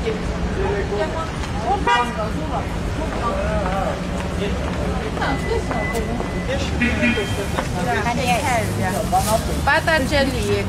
Patarceli.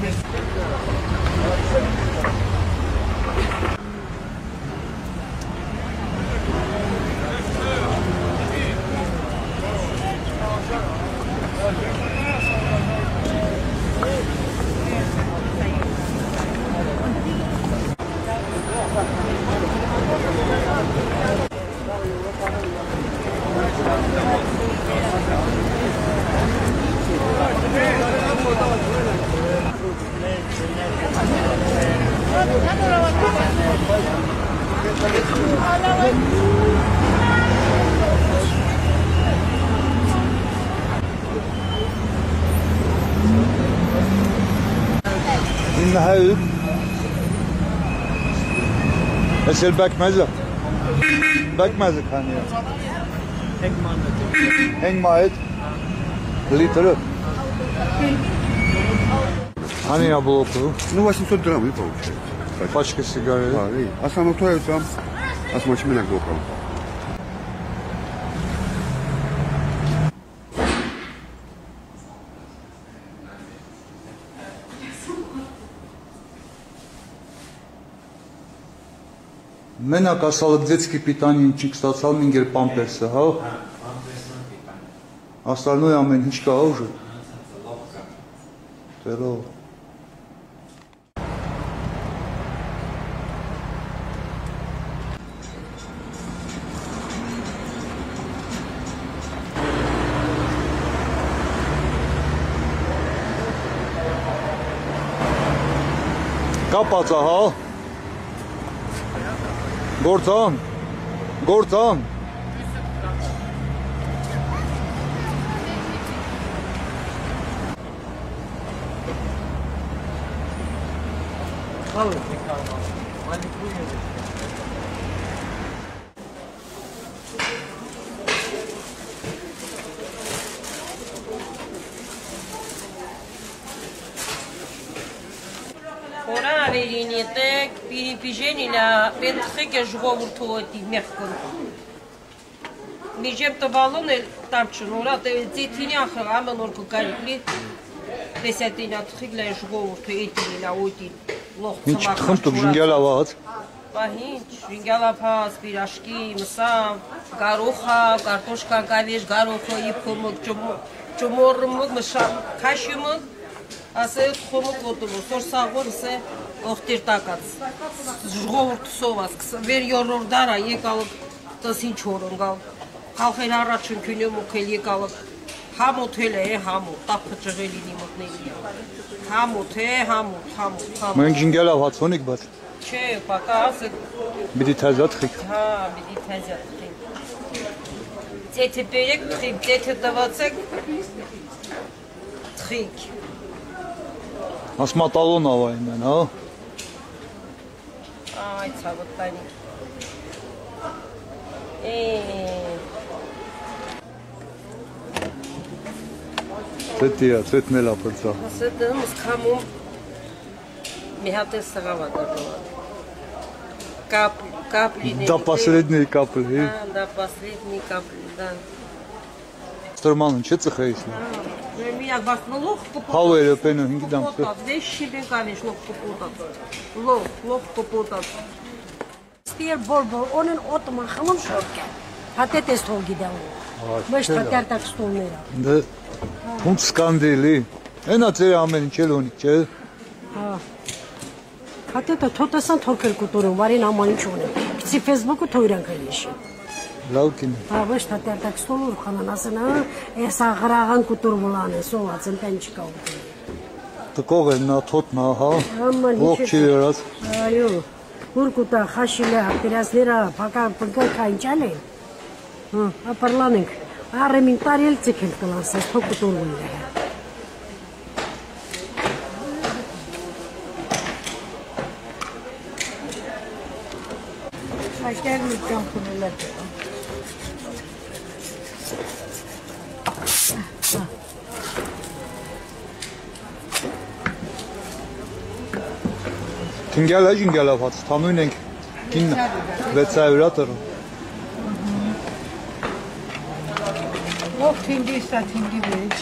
إنها بس البكمزة بكمزة خانية هنگ ماهد لتر خانية بلوكو Ну, 800 грамм и получается. пачка сигарет. А самое то там, а с мочами на глупом. Մենակ ասալը դեցքի պիտանին չիկ ստացալ մինգեր պամպերսը, հա? Остальное ամեն ինչ կա ուժը։ Տերով։ Կապածա, հա? Գործան, գործան։ Ora averinite, piripijenila, pentru ժողովուրդի մեղքն։ Միջև տվալուն էլ տամչն ora ծիթինի ախր ամեն օր կգարի դեսյատինա թխիգլա ժողովուրդը էտինիլա օտին լոխ Ինչ խնդում ժինգալաված։ Պահինչ, ժինգալափաս, պիրաշկի, մսավ, գարոխա, կարտոշկա գավեշ, գարոխը, իփոմոկ, ճոմորմոկ, մշամ, քաշյումոկ, ասել խոմոկ ոտում, սորսաղոր սե օխտիր տակած, ժողովուրդ սովաց, վեր յորոր դարա եկալıq տսին չորնգալ, խալխել առաջն քյունյում ուքել եկալıq, համոտ էլ է, համոտ, տապը ճղելինի մտնելի, համոտ է, համոտ։ Մենք ժինգալաված հոնիք բաց։ Չէ, պակաս է։ Բիդի թազատ խիք։ Հա, բիդի թազատ խիք։ Ձեթե բերեք թխիք, ձեթե տվացեք թխիք։ Ասմատալոն ավային են, հա։ Այ ցավոտ տանի։ Ծետիա, ծետմելա պրծա։ Ասը դեմ սկամում մի հատ է սղավա դարնովա։ Կապլի։ Դա պասրեդնի կապլի։ Да, последний капли, да։ Ստրմանն չէ ծխեիս։ Միակ բախնոլող կպոտած։ Հավերը պենը հինգի դամ։ Վեշի բենկանիշ լող կպոտած։ Լող կպոտած։ Ստիեր բորբոր, օնեն օտման խմում շորկը։ Հատետ ես թող գիդան։ Ոչ թատերտակ ստոլները։ Դե ոնց սկանդելի։ Այնա ծեր ամեն ինչ էլ ունի, չէ։ Հա։ Հատետը թոտասան թորքել կուտորում, վարին աման ինչ ունի։ Պիցի ֆեյսբուկը թոյրան կլիշի։ Լավ կին։ Հա, ոչ թատերտակ ստոլուր խանան ասեն, հա, ես աղրաղան կուտոր մլան է, սոված, ընտեն չկա ուտի։ Տկող է նա թոտնա, հա։ Աման Ող չի երած։ Այո, ուր կուտա խաշիլը, հապերասները, պակա պնկայ կայնչալ են։ Հա, ապարլան ենք, առեմին տարել ծիքել կլանսես, թող կուտորում է։ Այստեղ մի ճամփունել է։ Թինգյալ է ժինգյալաված, թանույն ենք։ Կինը 600-ա տռ։ Ով թինգի ստա թինգի վեջ։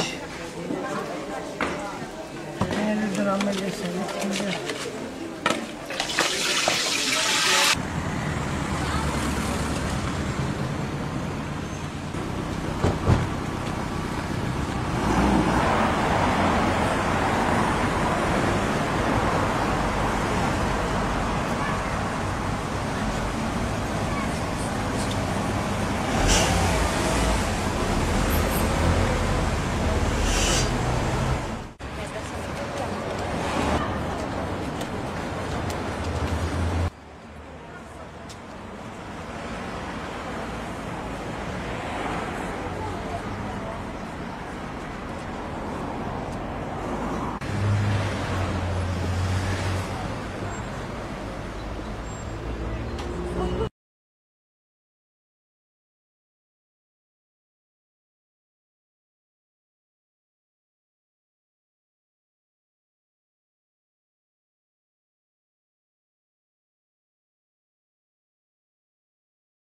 Հերը դրամը լեսել է թինգը։